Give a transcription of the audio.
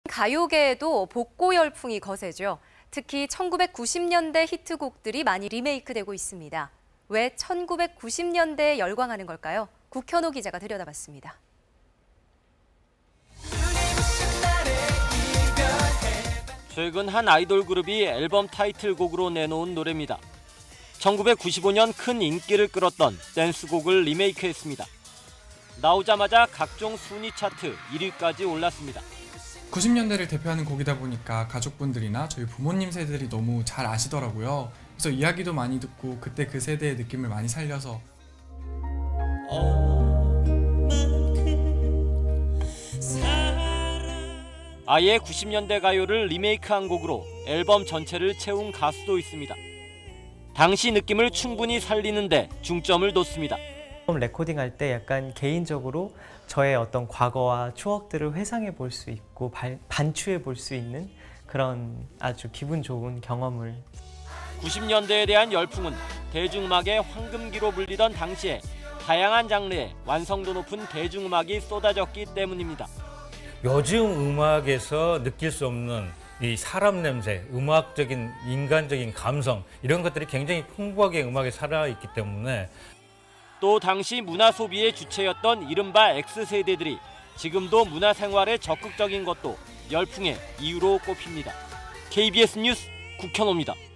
가요계에도 복고 열풍이 거세죠. 특히 1990년대 히트곡들이 많이 리메이크되고 있습니다. 왜 1990년대에 열광하는 걸까요? 국현호 기자가 들여다봤습니다. 최근 한 아이돌 그룹이 앨범 타이틀곡으로 내놓은 노래입니다. 1995년 큰 인기를 끌었던 댄스곡을 리메이크했습니다. 나오자마자 각종 순위 차트 1위까지 올랐습니다. 90년대를 대표하는 곡이다 보니까 가족분들이나 저희 부모님 세대들이 너무 잘 아시더라고요. 그래서 이야기도 많이 듣고 그때 그 세대의 느낌을 많이 살려서 아예 90년대 가요를 리메이크한 곡으로 앨범 전체를 채운 가수도 있습니다. 당시 느낌을 충분히 살리는데 중점을 뒀습니다. 레코딩할 때 약간 개인적으로 저의 어떤 과거와 추억들을 회상해 볼 수 있고 반추해 볼 수 있는 그런 아주 기분 좋은 경험을. 90년대에 대한 열풍은 대중음악의 황금기로 불리던 당시에 다양한 장르의 완성도 높은 대중음악이 쏟아졌기 때문입니다. 요즘 음악에서 느낄 수 없는 이 사람 냄새, 음악적인 인간적인 감성 이런 것들이 굉장히 풍부하게 음악에 살아있기 때문에 또 당시 문화 소비의 주체였던 이른바 X세대들이 지금도 문화생활에 적극적인 것도 열풍의 이유로 꼽힙니다. KBS 뉴스 국현호입니다.